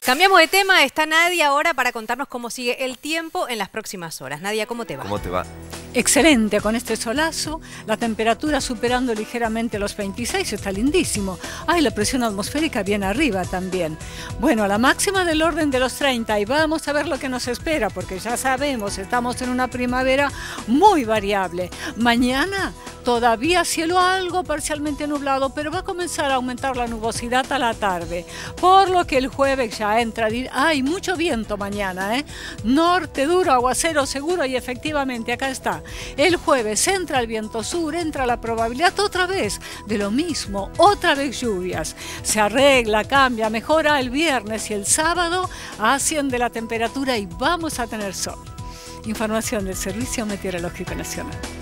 Cambiamos de tema, está Nadia ahora para contarnos cómo sigue el tiempo en las próximas horas. Nadia, ¿cómo te va? ¿Cómo te va? Excelente, con este solazo, la temperatura superando ligeramente los 26, está lindísimo. Ay, la presión atmosférica bien arriba también. Bueno, la máxima del orden de los 30 y vamos a ver lo que nos espera, porque ya sabemos, estamos en una primavera muy variable. Mañana todavía cielo algo parcialmente nublado, pero va a comenzar a aumentar la nubosidad a la tarde, por lo que el jueves ya entra. Hay mucho viento mañana, norte duro, aguacero seguro, y efectivamente acá está. El jueves entra el viento sur, entra la probabilidad otra vez de lo mismo, otra vez lluvias. Se arregla, cambia, mejora el viernes y el sábado asciende la temperatura y vamos a tener sol. Información del Servicio Meteorológico Nacional.